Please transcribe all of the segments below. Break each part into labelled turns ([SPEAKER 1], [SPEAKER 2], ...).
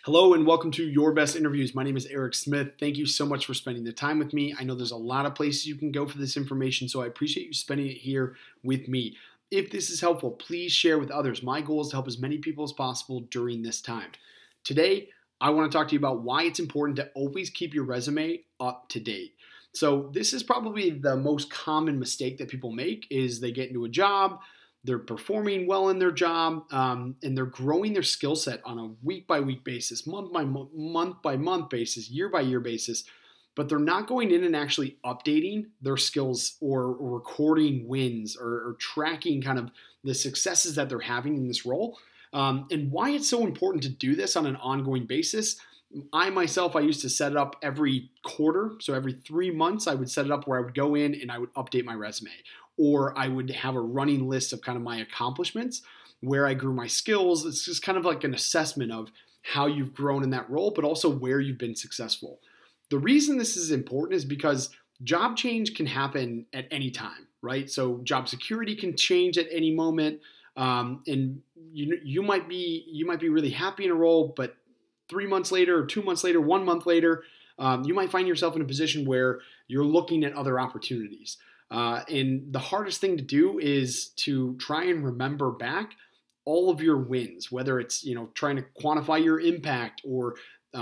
[SPEAKER 1] Hello and welcome to Your Best Interviews. My name is Eric Smith. Thank you so much for spending the time with me. I know there's a lot of places you can go for this information, so I appreciate you spending it here with me. If this is helpful, please share with others. My goal is to help as many people as possible during this time. Today, I want to talk to you about why it's important to always keep your resume up to date. So this is probably the most common mistake that people make is they get into a job, they're performing well in their job, and they're growing their skill set on a week-by-week basis, month-by-month basis, year-by-year basis, but they're not going in and actually updating their skills or recording wins or tracking kind of the successes that they're having in this role. And why it's so important to do this on an ongoing basis. I used to set it up every quarter. So every 3 months, I would set it up where I would go in and I would update my resume. Or I would have a running list of kind of my accomplishments, where I grew my skills. It's just kind of like an assessment of how you've grown in that role, but also where you've been successful. The reason this is important is because job change can happen at any time, right? So job security can change at any moment. And you might be really happy in a role, but 3 months later, or 2 months later, 1 month later, you might find yourself in a position where you're looking at other opportunities. And the hardest thing to do is to try and remember back all of your wins, whether it's, trying to quantify your impact or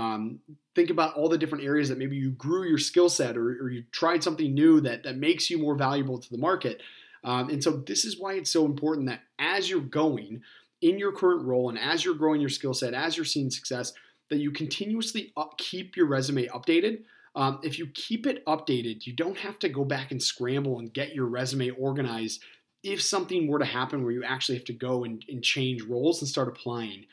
[SPEAKER 1] think about all the different areas that maybe you grew your skill set or you tried something new that makes you more valuable to the market. And so this is why it's so important that as you're going in your current role and as you're growing your skill set, as you're seeing success, that you continuously keep your resume updated. If you keep it updated, you don't have to go back and scramble and get your resume organized if something were to happen where you actually have to go and change roles and start applying.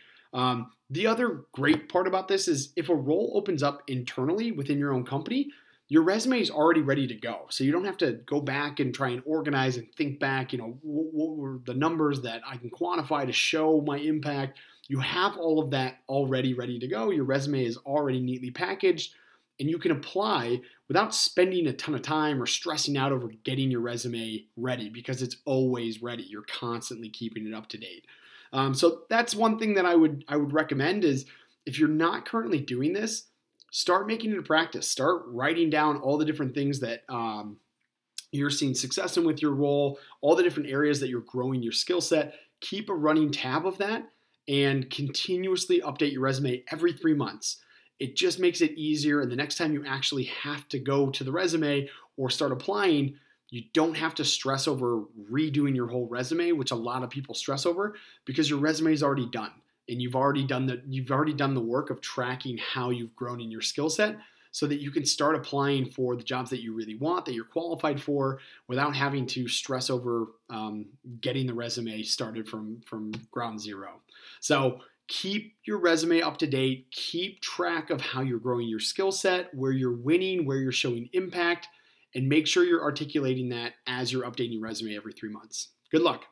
[SPEAKER 1] The other great part about this is if a role opens up internally within your own company, your resume is already ready to go. So you don't have to go back and try and organize and think back, what were the numbers that I can quantify to show my impact. You have all of that already ready to go. Your resume is already neatly packaged. And you can apply without spending a ton of time or stressing out over getting your resume ready because it's always ready. You're constantly keeping it up to date. So that's one thing that I would recommend is if you're not currently doing this, start making it a practice. Start writing down all the different things that you're seeing success in with your role, all the different areas that you're growing your skill set. Keep a running tab of that and continuously update your resume every 3 months. It just makes it easier, and the next time you actually have to go to the resume or start applying, you don't have to stress over redoing your whole resume, which a lot of people stress over because your resume is already done, and you've already done the work of tracking how you've grown in your skill set, so that you can start applying for the jobs that you really want, that you're qualified for, without having to stress over getting the resume started from ground zero. So keep your resume up to date, keep track of how you're growing your skill set, where you're winning, where you're showing impact, and make sure you're articulating that as you're updating your resume every 3 months. Good luck.